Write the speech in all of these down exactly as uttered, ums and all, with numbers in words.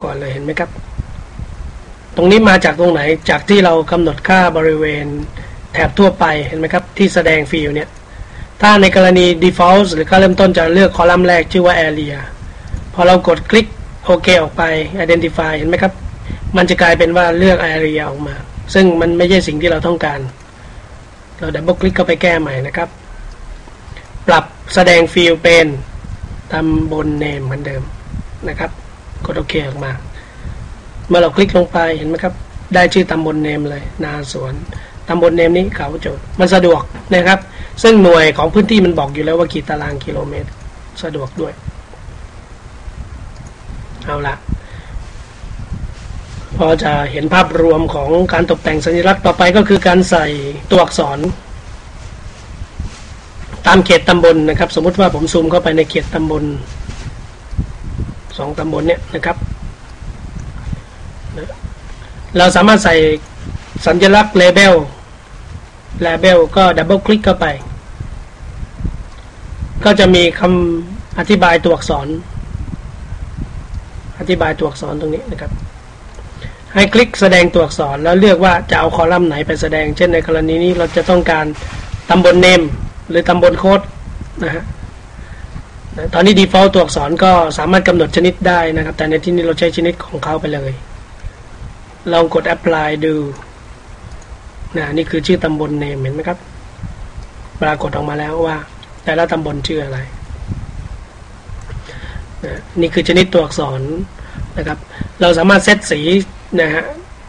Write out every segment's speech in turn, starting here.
ก่อนเลยเห็นไหมครับตรงนี้มาจากตรงไหนจากที่เรากำหนดค่าบริเวณแถบทั่วไปเห็นไหมครับที่แสดงฟิลเนี่ยถ้าในกรณี default หรือค่าเริ่มต้นจะเลือกคอลัมน์แรกชื่อว่า area พอเรากดคลิกโอเคออกไป identify เห็นไหมครับมันจะกลายเป็นว่าเลือก area ออกมาซึ่งมันไม่ใช่สิ่งที่เราต้องการเราดับเบิลคลิกเข้าไปแก้ใหม่นะครับปรับแสดงฟิลเป็นตำบลเนมเหมือนเดิมนะครับกดโอเคออกมาเมื่อเราคลิกลงไปเห็นไหมครับได้ชื่อตำบลเนมเลยนาสวนตำบลเนมนี้เขาโจทย์มันสะดวกนะครับซึ่งหน่วยของพื้นที่มันบอกอยู่แล้วว่ากี่ตารางกิโลเมตรสะดวกด้วยเอาละพอจะเห็นภาพรวมของการตกแต่งสัญลักษณ์ต่อไปก็คือการใส่ตัวอักษรตามเขตตำบลนะครับสมมุติว่าผมซูมเข้าไปในเขตตำบลสองตำบลเนี่ยนะครับเราสามารถใส่สัญลักษณ์เลเบลเลเบลก็ดับเบิลคลิกเข้าไปก็จะมีคำอธิบายตัวอักษรอธิบายตัวอักษรตรงนี้นะครับให้คลิกแสดงตัวอักษรแล้วเลือกว่าจะเอาคอลัมน์ไหนไปแสดงเช่นในกรณีนี้เราจะต้องการตำบลเนมหรือตำบลโค้ดนะฮะตอนนี้ default ตัวอักษรก็สามารถกำหนดชนิดได้นะครับแต่ในที่นี้เราใช้ชนิดของเขาไปเลยลองกด apply ดูนะนี่คือชื่อตำบลเนมเห็นไหมครับปรากฏออกมาแล้วว่าแต่ละตำบลชื่ออะไรนะนี่คือชนิดตัวอักษรนะครับเราสามารถเซตสีนะฮะ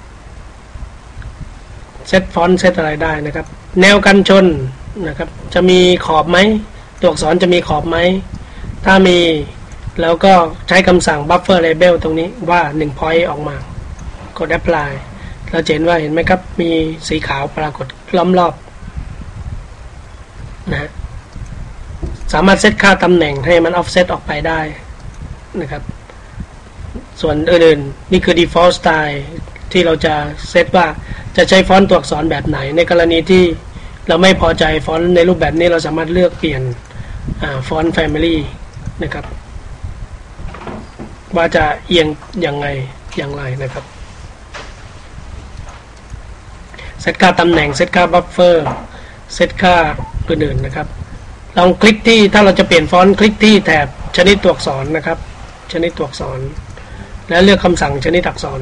เซตฟอนต์เซตอะไรได้นะครับแนวกันชนนะครับจะมีขอบไหมตัวอักษรจะมีขอบไหมถ้ามีแล้วก็ใช้คำสั่ง buffer label ตรงนี้ว่าหนึ่ง point ออกมากด apply เราเห็นว่าเห็นไหมครับมีสีขาวปรากฏล้อมรอบนะสามารถเซตค่าตำแหน่งให้มัน offset ออกไปได้นะครับส่วนอื่นๆนี่คือ default style ที่เราจะเซตว่าจะใช้ฟอนต์ตัวอักษรแบบไหนในกรณีที่เราไม่พอใจฟอนต์ในรูปแบบนี้เราสามารถเลือกเปลี่ยนฟอนต์ family นะครับว่าจะเอียงยังไงอย่างไรนะครับเซตค่าตำแหน่งเซตค่า buffer เซตค่าอื่นๆนะครับลองคลิกที่ถ้าเราจะเปลี่ยนฟอนต์คลิกที่แถบชนิดตัวอักษรนะครับชนิดตัวอักษรแล้วเลือกคำสั่งชนิดอักษร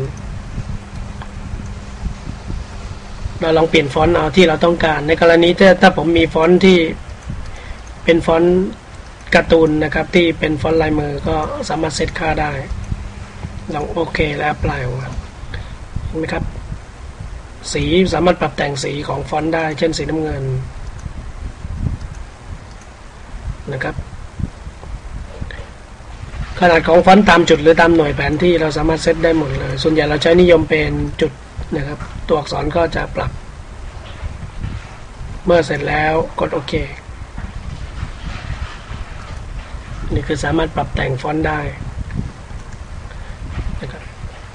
เราลองเปลี่ยนฟอนต์เอาที่เราต้องการในกรณีถ้าถ้าผมมีฟอนต์ที่เป็นฟอนต์การ์ตูนนะครับที่เป็นฟอนต์ลายมือก็สามารถเซตค่าได้ลองโอเคแล้วแอพพลายออกมาเห็นไหมครับสีสามารถปรับแต่งสีของฟอนต์ได้เช่นสีน้ำเงินนะครับขนาดของฟอนต์ตามจุดหรือตามหน่วยแผนที่เราสามารถเซตได้หมดเลยส่วนใหญ่เราใช้นิยมเป็นจุดนะครับตัวอักษรก็จะปรับเมื่อเสร็จแล้วกดโอเคนี่คือสามารถปรับแต่งฟอนต์ได้นะครับ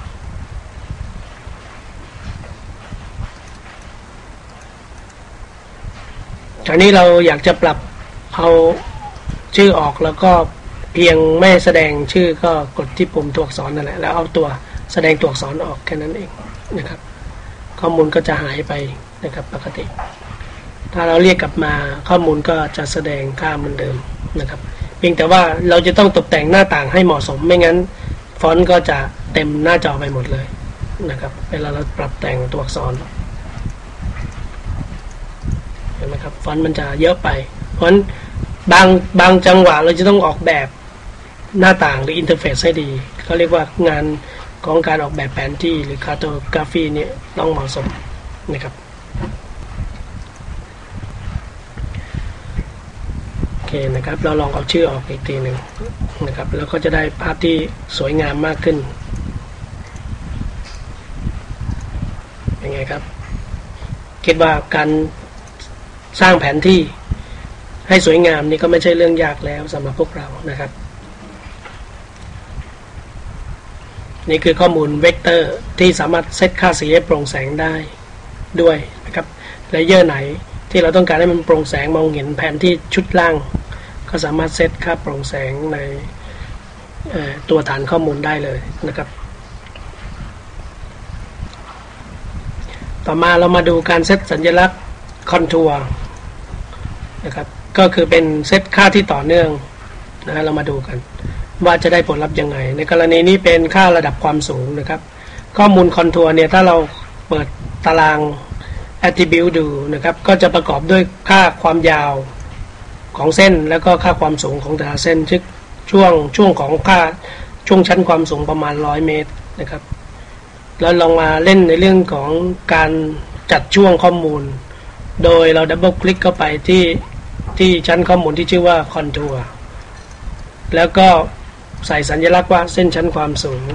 คราวนี้เราอยากจะปรับเอาชื่อออกแล้วก็เพียงไม่แสดงชื่อก็กดที่ปุ่มตัวอักษรนั่นแหละแล้วเอาตัวแสดงตัวอักษรออกแค่นั้นเองนะครับข้อมูลก็จะหายไปนะครับปกติถ้าเราเรียกกลับมาข้อมูลก็จะแสดงค่าเหมือนเดิมนะครับเพียงแต่ว่าเราจะต้องตกแต่งหน้าต่างให้เหมาะสมไม่งั้นฟอนต์ก็จะเต็มหน้าจอไปหมดเลยนะครับเวลาเราปรับแต่งตัวอักษรเห็นไหมครับฟอนต์มันจะเยอะไปเพราะฉะนั้นบางบางจังหวะเราจะต้องออกแบบหน้าต่างหรืออินเทอร์เฟซให้ดีเขาเรียกว่างานของการออกแบบแผนที่หรือคาร์โตกราฟีเนี่ยต้องเหมาะสมนะครับโอเคนะครับเราลองเอาชื่อออกอีกทีหนึ่งนะครับแล้วก็จะได้ภาพที่สวยงามมากขึ้นเป็นไงครับคิดว่าการสร้างแผนที่ให้สวยงามนี่ก็ไม่ใช่เรื่องยากแล้วสำหรับพวกเรานะครับนี่คือข้อมูลเวกเตอร์ที่สามารถเซตค่าสีให้โปร่งแสงได้ด้วยนะครับเลเยอร์ไหนที่เราต้องการให้มันโปร่งแสงมองเห็นแผนที่ชุดล่างก็สามารถเซตค่าโปร่งแสงในตัวฐานข้อมูลได้เลยนะครับต่อมาเรามาดูการเซตสัญลักษณ์คอนทัวร์นะครับก็คือเป็นเซตค่าที่ต่อเนื่องนะเรามาดูกันว่าจะได้ผลลัพธ์ยังไงในกรณีนี้เป็นค่าระดับความสูงนะครับข้อมูลคอนทัวร์เนี่ยถ้าเราเปิดตาราง attribute ดูนะครับก็จะประกอบด้วยค่าความยาวของเส้นแล้วก็ค่าความสูงของแต่ละเส้นซึ่งช่วงช่วงของค่าช่วงชั้นความสูงประมาณหนึ่งร้อยเมตรนะครับแล้วลองมาเล่นในเรื่องของการจัดช่วงข้อมูลโดยเราดับเบิลคลิกเข้าไปที่ที่ชั้นข้อมูลที่ชื่อว่าคอนทัวร์แล้วก็ใส่สัญลักษณ์ว่าเส้นชั้นความสูง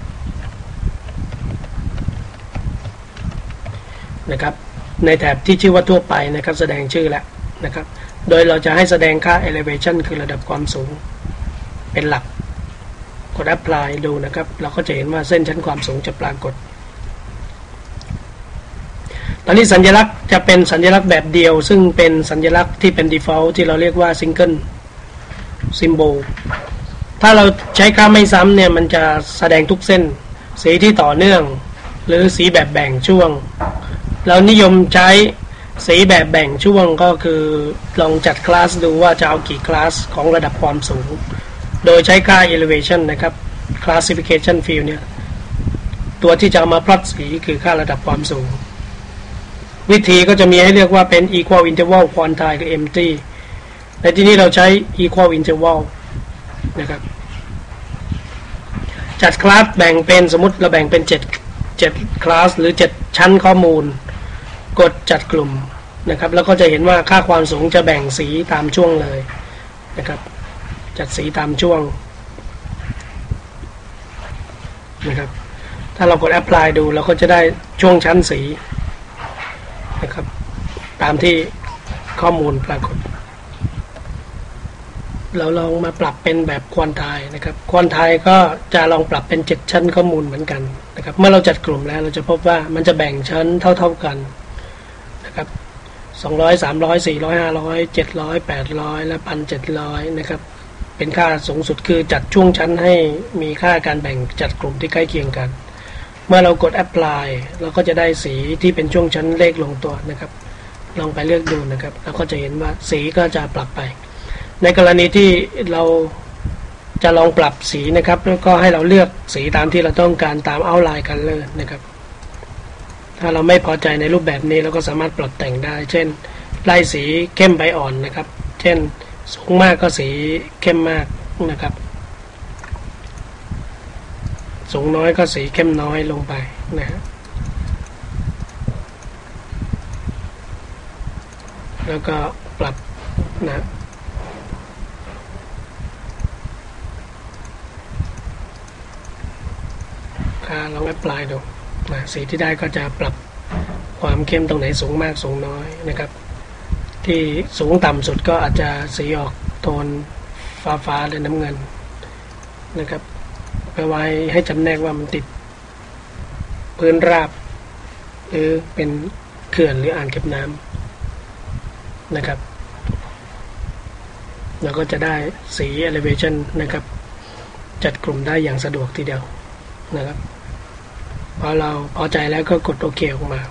นะครับในแถบที่ชื่อว่าทั่วไปนะครับแสดงชื่อแล้วนะครับโดยเราจะให้แสดงค่า elevation คือระดับความสูงเป็นหลักกด apply ดูนะครับเราก็จะเห็นว่าเส้นชั้นความสูงจะปรากฏตอนนี้สัญลักษณ์จะเป็นสัญลักษณ์แบบเดียวซึ่งเป็นสัญลักษณ์ที่เป็น default ที่เราเรียกว่า single symbol ถ้าเราใช้ค่าไม่ซ้ำเนี่ยมันจะแสดงทุกเส้นสีที่ต่อเนื่องหรือสีแบบแบ่งช่วงเรานิยมใช้สีแบบแบ่งช่วงก็คือลองจัดคลาสดูว่าจะเอากี่คลาสของระดับความสูงโดยใช้ค่า elevation นะครับ classification field เนี่ยตัวที่จะเอามาพลอตสีคือค่าระดับความสูงวิธีก็จะมีให้เรียกว่าเป็น equal interval quantile หรือ empty ในที่นี้เราใช้ equal interval นะครับจัดคลาสแบ่งเป็นสมมุติเราแบ่งเป็นเจ็ด เจ็ดคลาสหรือเจ็ดชั้นข้อมูลกดจัดกลุ่มนะครับแล้วก็จะเห็นว่าค่าความสูงจะแบ่งสีตามช่วงเลยนะครับจัดสีตามช่วงนะครับถ้าเรากด apply ดูเราก็จะได้ช่วงชั้นสีนะครับตามที่ข้อมูลปรากฏเราลองมาปรับเป็นแบบควอนไทม์นะครับควอนไทม์ก็จะลองปรับเป็นเจ็ดชั้นข้อมูลเหมือนกันนะครับเมื่อเราจัดกลุ่มแล้วเราจะพบว่ามันจะแบ่งชั้นเท่าๆกันนะครับสองร้อย สามร้อย สี่ร้อย ห้าร้อย เจ็ดร้อย แปดร้อยและ หนึ่งพันเจ็ดร้อย นะครับเป็นค่าสูงสุดคือจัดช่วงชั้นให้มีค่าการแบ่งจัดกลุ่มที่ใกล้เคียงกันเมื่อเรากด apply เราก็จะได้สีที่เป็นช่วงชั้นเลขลงตัวนะครับลองไปเลือกดูนะครับแล้วก็จะเห็นว่าสีก็จะปรับไปในกรณีที่เราจะลองปรับสีนะครับแล้วก็ให้เราเลือกสีตามที่เราต้องการตาม outline color นะครับถ้าเราไม่พอใจในรูปแบบนี้เราก็สามารถปรับแต่งได้เช่นไล่สีเข้มไปอ่อนนะครับเช่นสูงมากก็สีเข้มมากนะครับสูงน้อยก็สีเข้มน้อยลงไปนะฮะแล้วก็ปรับนะลองแอพพลายดูนะสีที่ได้ก็จะปรับความเข้มตรงไหนสูงมากสูงน้อยนะครับที่สูงต่ำสุดก็อาจจะสีออกโทนฟ้าฟ้าหรือน้ำเงินนะครับเพื่อไว้ให้จำแนกว่ามันติดพื้นราบหรือเป็นเขื่อนหรืออ่างเก็บน้ำนะครับเราก็จะได้สี elevation นะครับจัดกลุ่มได้อย่างสะดวกทีเดียวนะครับพอเราพอใจแล้วก็กดโอเคออกมา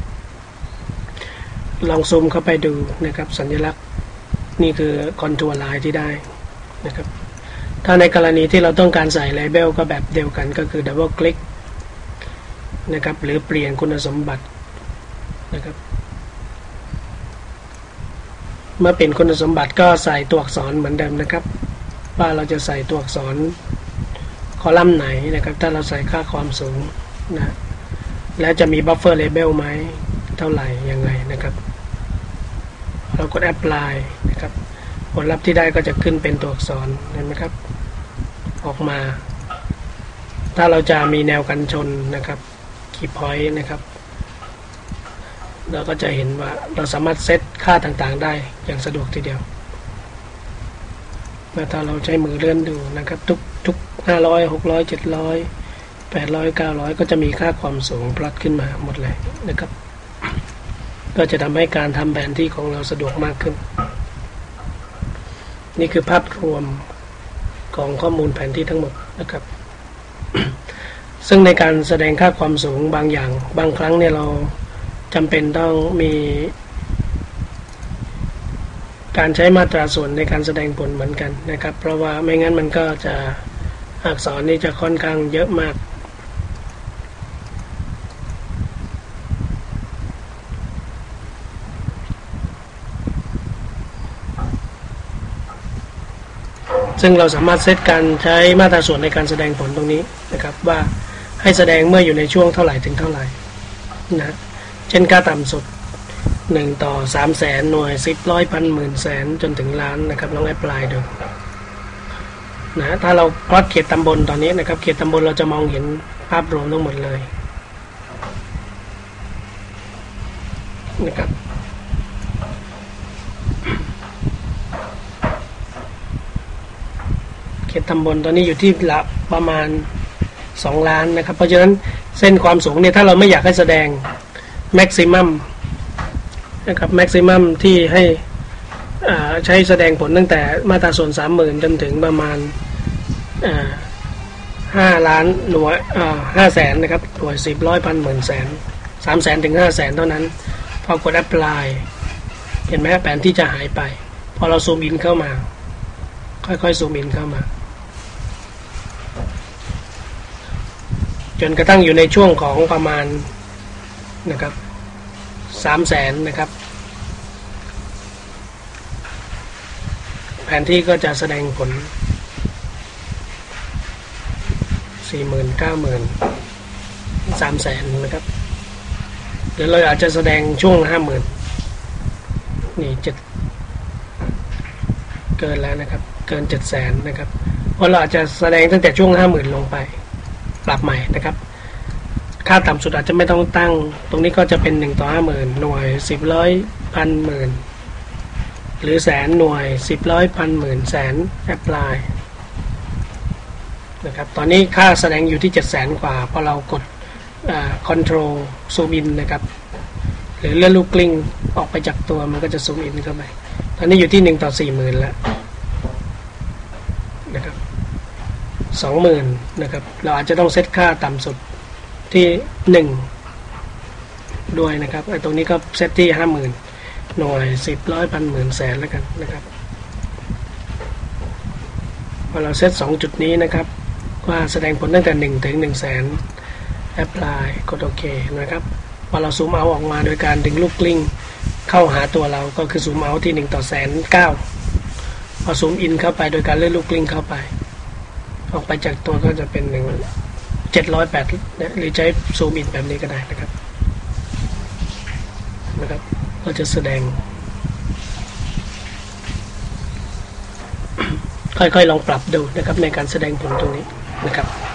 ลองซูมเข้าไปดูนะครับสัญลักษณ์นี่คือคอนทัวร์ไลน์ที่ได้นะครับถ้าในกรณีที่เราต้องการใส่เลเบลก็แบบเดียวกันก็คือดับเบิลคลิกนะครับหรือเปลี่ยนคุณสมบัตินะครับเมื่อเปลี่ยนคุณสมบัติก็ใส่ตัวอักษรเหมือนเดิมนะครับว่าเราจะใส่ตัวอักษรคอลัมน์ไหนนะครับถ้าเราใส่ค่าความสูงนะแล้วจะมีบัฟเฟอร์เลเบลไหมเท่าไหร่ยังไงนะครับเรากด apply นะครับผลลัพธ์ที่ได้ก็จะขึ้นเป็นตัวอักษรเห็นไหมครับออกมาถ้าเราจะมีแนวกันชนนะครับคีย์พอยต์นะครับเราก็จะเห็นว่าเราสามารถเซตค่าต่างๆได้อย่างสะดวกทีเดียวถ้าเราใช้มือเลื่อนดูนะครับทุกทุกห้าร้อย หกร้อย เจ็ดร้อย แปดร้อย เก้าร้อยก็จะมีค่าความสูงพลอตขึ้นมาหมดเลยนะครับก็จะทำให้การทำแผนที่ของเราสะดวกมากขึ้นนี่คือภาพรวมของข้อมูลแผนที่ทั้งหมดนะครับ ซึ่งในการแสดงค่าความสูงบางอย่างบางครั้งเนี่ยเราจำเป็นต้องมีการใช้มาตราส่วนในการแสดงผลเหมือนกันนะครับเพราะว่าไม่งั้นมันก็จะอักษรนี้จะค่อนข้างเยอะมากซึ่งเราสามารถเซตการใช้มาตราส่วนในการแสดงผลตรงนี้นะครับว่าให้แสดงเมื่ออยู่ในช่วงเท่าไหร่ถึงเท่าไหร่นะเช่นค่าต่ำสุดหนึ่งต่อสามแสนหน่วยสิบร้อยพันหมื่นแสนจนถึงล้านนะครับลองแอพพลายดูนะถ้าเราพลอตเขตตำบลตอนนี้นะครับเขตตำบลเราจะมองเห็นภาพรวมทั้งหมดเลยนะครับเขตตำบลตอนนี้อยู่ที่ละประมาณสองล้านนะครับเพราะฉะนั้นเส้นความสูงเนี่ยถ้าเราไม่อยากให้แสดงแม็กซิมัมนะครับแม็กซิมัมที่ให้ใช้แสดงผลตั้งแต่มาตราส่วน สามหมื่น จนถึงประมาณห้าล้านหน่วยห้าแสนนะครับหน่วยสิบร้อยพันหมื่นแสนสามแสนถึงห้าแสนเท่านั้นพอกด apply เห็นไหมแผนที่จะหายไปพอเราซูมอินเข้ามาค่อยๆซูมอินเข้ามาจนกระทั่งอยู่ในช่วงของประมาณนะครับสามแสนนะครับแผนที่ก็จะแสดงผลสี่หมื่นเก้าหมื่นสามแสนนะครับเดี๋ยวเราอาจจะแสดงช่วงห้าหมื่นนี่เจ็ดเกินแล้วนะครับเกินเจ็ดแสนนะครับเพราะเราอาจจะแสดงตั้งแต่ช่วงห้าหมื่นลงไปปรับใหม่นะครับค่าต่ำสุดอาจจะไม่ต้องตั้งตรงนี้ก็จะเป็นหนึ่งต่อห้าหมื่นหน่วยสิบร้อยพันหมื่นหรือแสนหน่วยสิบร้อยพันหมื่นแสนแอพพลายนะครับตอนนี้ค่าแสดงอยู่ที่เจ็ดแสนกว่าพอเรากดคอนโทรลซูมอินนะครับหรือเลื่อนลูกกลิ้งออกไปจากตัวมันก็จะซูมอินเข้าไปตอนนี้อยู่ที่หนึ่งต่อสี่หมื่นแล้วนะครับสองหมื่นนะครับเราอาจจะต้องเซตค่าต่ำสุดที่หนึ่งด้วยนะครับไอ้ตรงนี้ก็เซตที่ห้าหมื่นหน่วยสิบร้อยพันหมื่นแสนแล้วกันนะครับพอเราเซตสองจุดนี้นะครับว่าแสดงผลตั้งแต่หนึ่งถึงหนึ่งแสนแอพพลายกดโอเคนะครับพอเราซูมเอาออกมาโดยการดึงลูกกลิ้งเข้าหาตัวเราก็คือซูมเอาที่หนึ่งต่อแสนเก้าพอซูมอินเข้าไปโดยการเลื่อนลูกกลิ้งเข้าไปออกไปจากตัวก็จะเป็นหนึ่งเจ็ดร้อยแปดหรือใช้ซูมอินแบบนี้ก็ได้นะครับนะครับก็จะแสดงค่อยๆลองปรับดูนะครับในการแสดงผลตรงนี้นะครับ